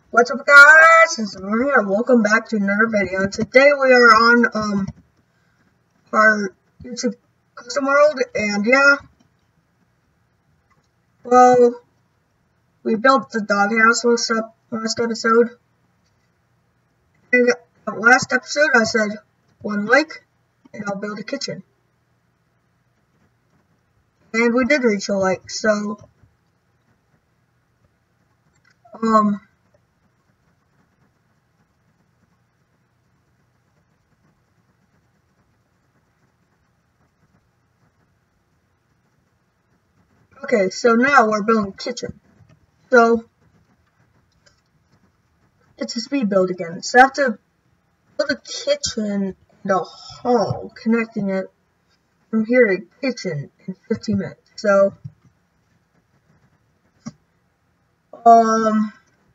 What's up, guys? It's Lauren here. Welcome back to another video. Today we are on our YouTube custom world, and yeah, well, we built the doghouse last episode. And last episode I said one lake, and I'll build a kitchen. And we did reach a lake, so okay, so now we're building a kitchen. So it's a speed build again. So I have to build a kitchen and a hall connecting it from here to kitchen in 15 minutes. So alright.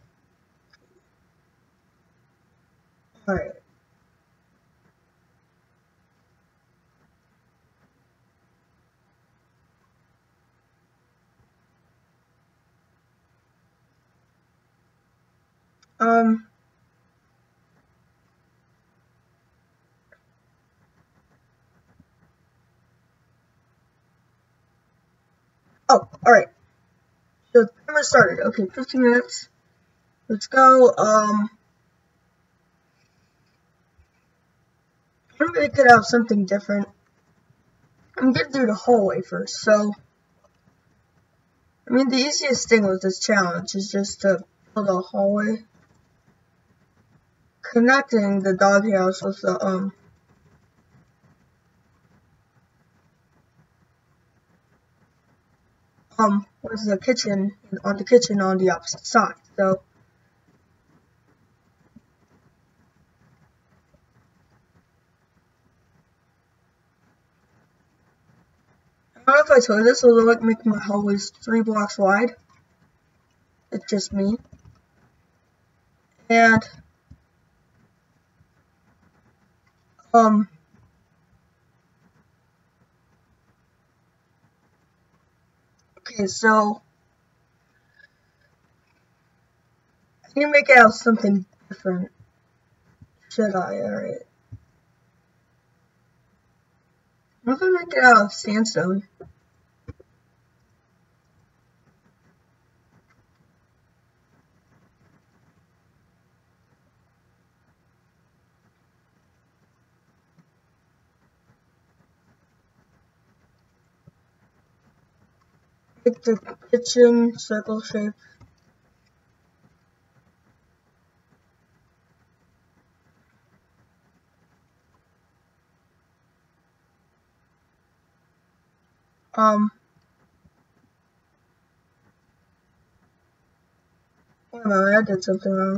Oh, alright. So the timer started. Okay, 15 minutes. Let's go. I really could have something different. I'm getting through the hallway first, so I mean the easiest thing with this challenge is just to build a hallway connecting the doghouse with the with the kitchen on the opposite side. So I don't know if I told you this, although like making my hallways 3 blocks wide. It's just me. And okay, so I need to make it out of something different. Should I? Alright. What if I make it out of sandstone? Make the kitchen circle shape. Wait a minute, I did something wrong.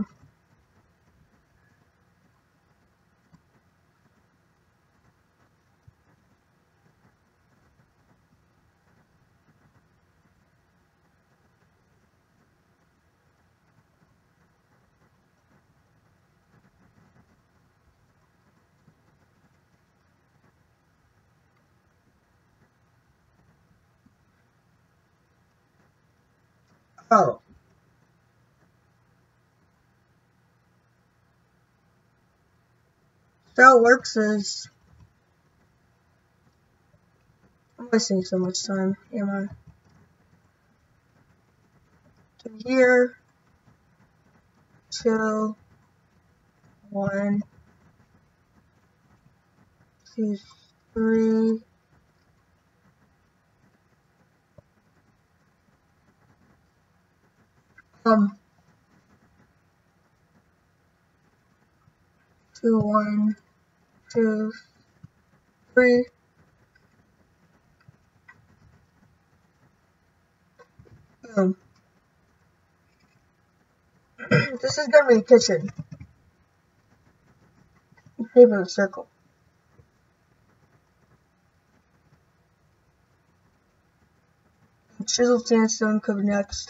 Oh. So how it works is I'm wasting so much time, am I? To here, 2, 1, 2, 3. Two, 1, 2, 3. Boom. This is gonna be a kitchen. Shape of a circle. Chiseled sandstone covered next.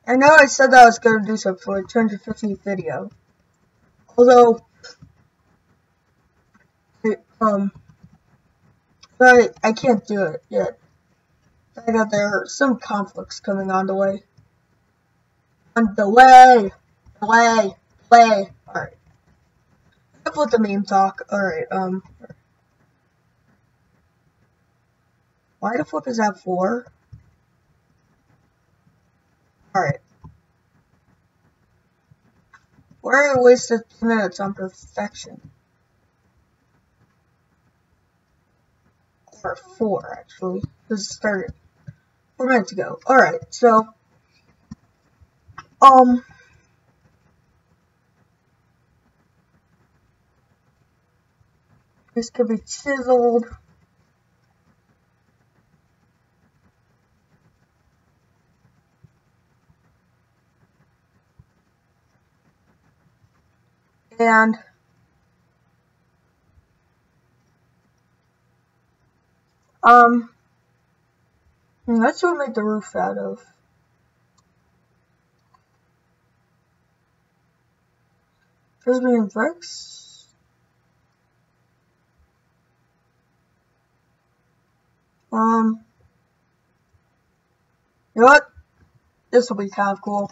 I know I said that I was gonna do something for a 250th video. Although, but I can't do it yet. I got there are some conflicts coming on the way. On the way! Alright. Enough with the meme talk. Alright, why the flip is that 4? Alright. Where I wasted 2 minutes on perfection. Or 4, actually. This started 4 minutes ago. Alright, so, this could be chiseled. And that's what I made the roof out of. Prism bricks. You know what? This will be kind of cool.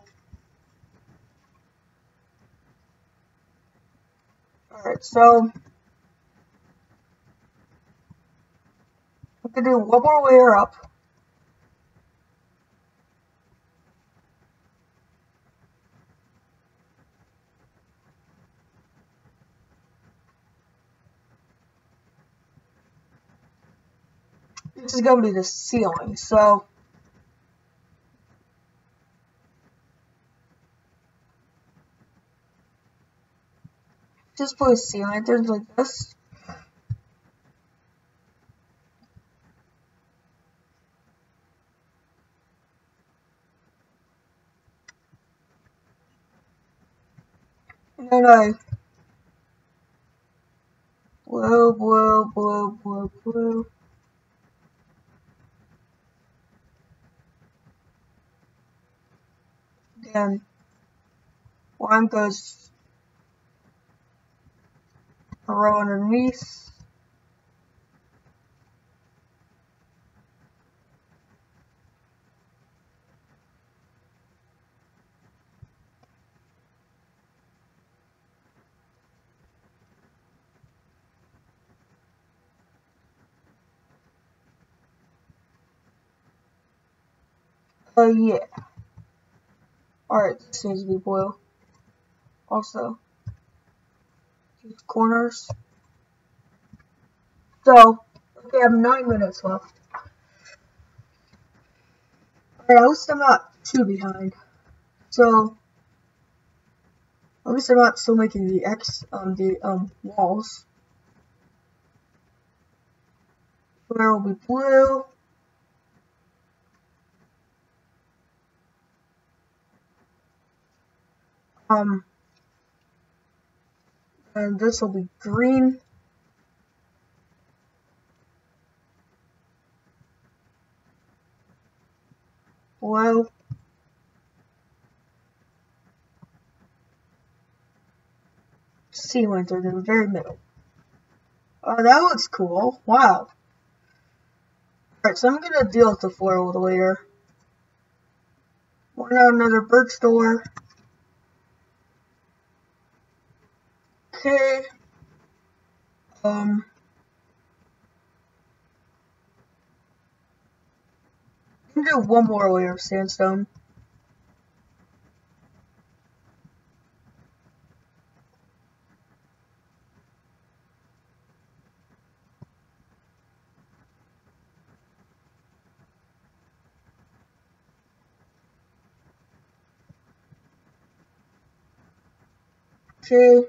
Alright, so we can do one more layer up. This is gonna be the ceiling, so just place sea lanterns like this. And then I blue. Then one goes a row underneath. Yeah. Alright, this needs to be blue. Also, these corners. So, okay, I have 9 minutes left. Alright, at least I'm not too behind. So, at least I'm not still making the walls. Where will be blue. And this will be green. Blue. Sea lantern in the very middle. Oh, that looks cool. Wow. Alright, so I'm gonna deal with the floor a little later. Why not another birch door? Okay. I'm gonna do one more layer of sandstone. Okay.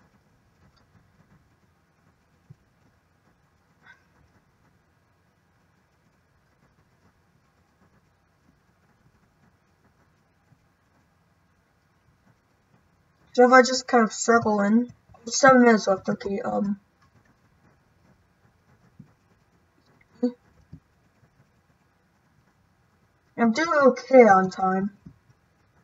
So if I just kind of circle in, 7 minutes left, okay, I'm doing okay on time.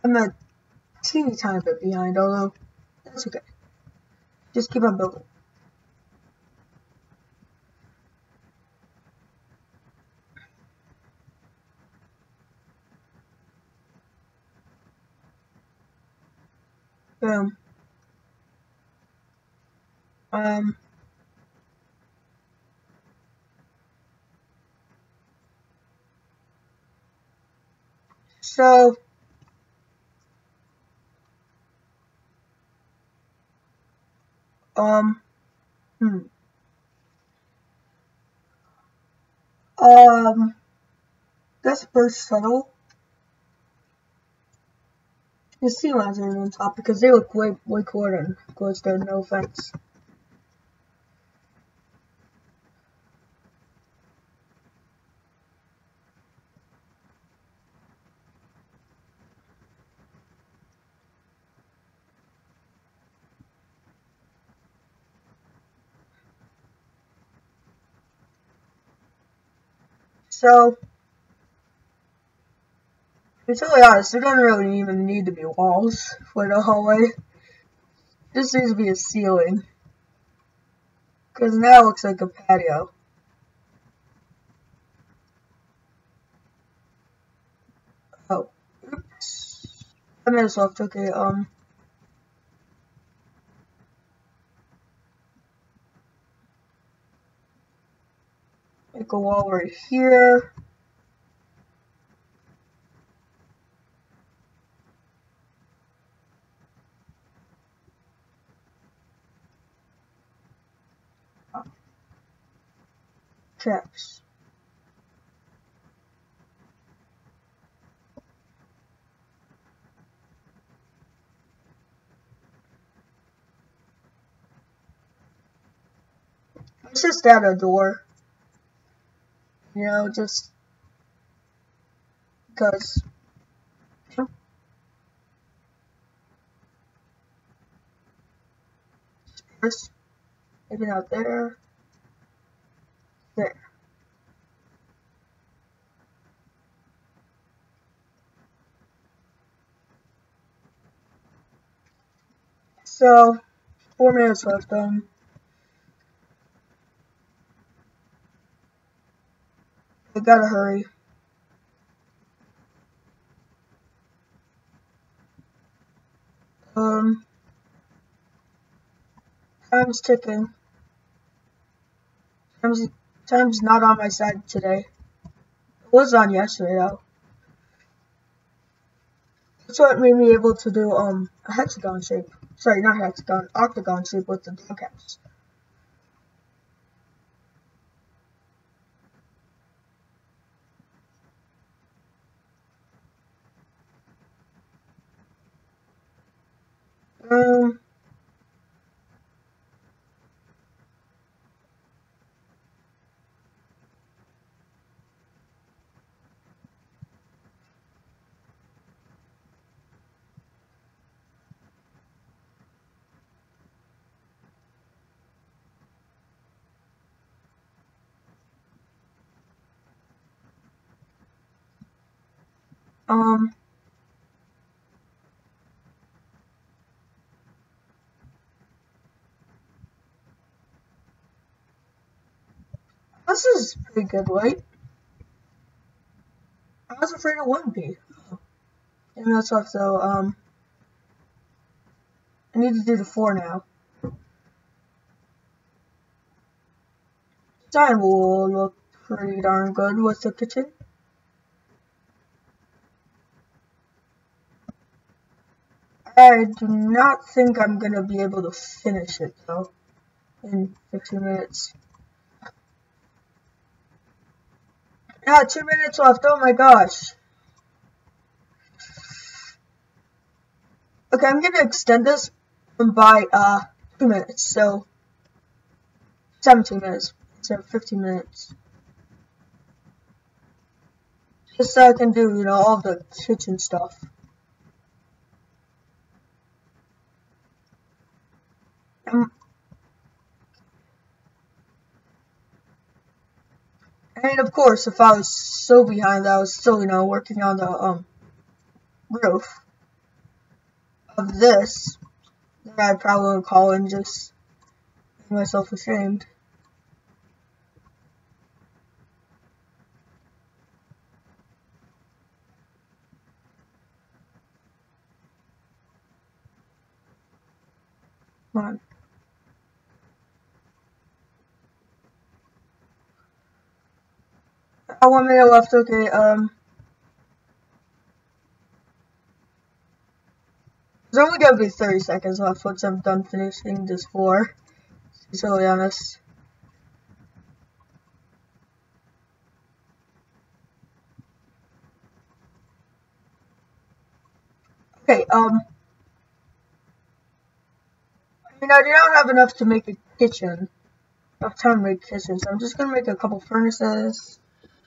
I'm a teeny tiny bit behind, although that's okay. Just keep on building. Boom. So that's burst shuttle. The sea lions are on top because they look way cooler than Glowstone, no offense. So, to be totally honest, there don't really even need to be walls for the hallway. This needs to be a ceiling. Because now it looks like a patio. Oh, oops. 5 minutes left, okay, make a wall right here. Traps. Let's just add a door. You know, just because. Stairs. Maybe not there. There. So, 4 minutes left. I gotta hurry. Time's ticking. Time's not on my side today. It was on yesterday though. That's what made me able to do a hexagon shape. Sorry, not hexagon, octagon shape with the doghouse. This is pretty good, right? I was afraid it wouldn't be. And that's off though, I need to do the 4 now. Design will look pretty darn good with the kitchen. I do not think I'm gonna be able to finish it though in 15 minutes. Yeah, 2 minutes left. Oh my gosh. Okay, I'm gonna extend this by 2 minutes, so 17 minutes instead of 15 minutes. Just so I can do, you know, all the kitchen stuff. And of course, if I was so behind that I was still, you know, working on the roof. of this, then I'd probably call and just make myself ashamed. Come on. I 1 minute left, okay, there's only gonna be 30 seconds left once I'm done finishing this floor, to be totally honest. Okay, I do not have enough to make a kitchen. Enough time to make a kitchen, so I'm just gonna make a couple furnaces.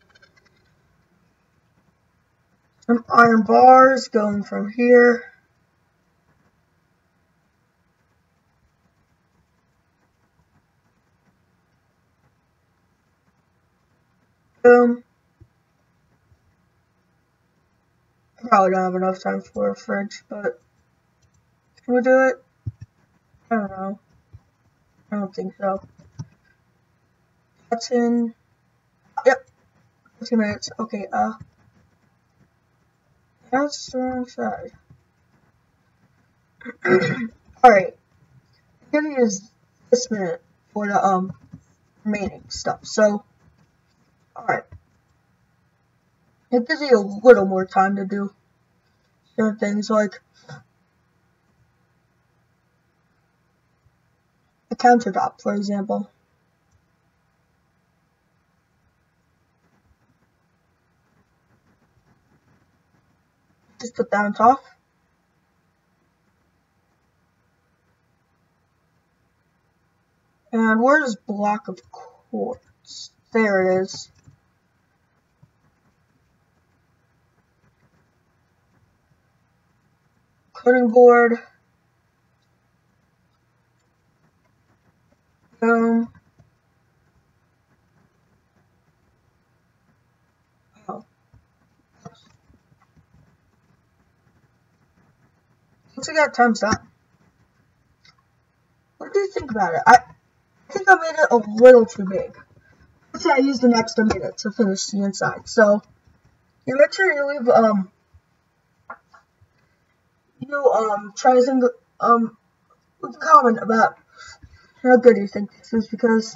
Some iron bars going from here. Boom. I probably don't have enough time for a fridge, but can we do it? I don't know. I don't think so. That's in. Yep. 15 minutes. Okay, that's the wrong side. Alright. I'm gonna use this minute for the, remaining stuff. So, alright. It gives you a little more time to do certain things like a countertop, for example. Just put that on top. And where's block of quartz? There it is. Cutting board. Boom. Oh. Once I got times that. What do you think about it? I think I made it a little too big. Let's say I used an extra minute to finish the inside. So you make sure you leave try to think with a comment about how good you think this is, because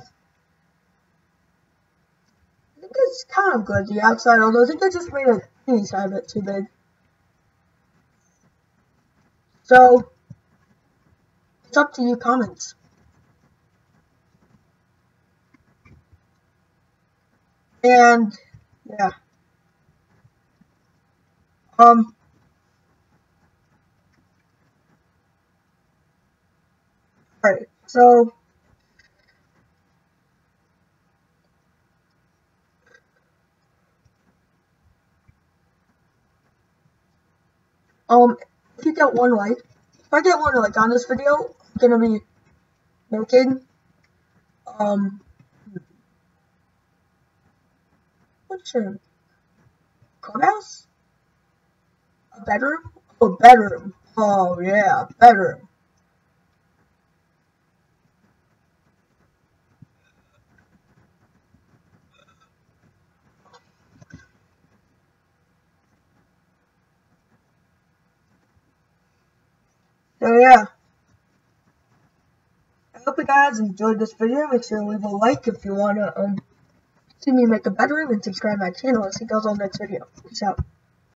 I think it's kind of good, the outside, although I think I just made a teeny side bit too big. So it's up to you comments. And yeah. Alright, so if you get 1 like, if I get 1 like on this video, I'm gonna be making what's your clubhouse? A bedroom? Oh, bedroom. Oh yeah, bedroom. So yeah, I hope you guys enjoyed this video. Make sure to leave a like if you wanna see me make a bedroom, and subscribe to my channel. I'll see you guys on the next video. Peace out.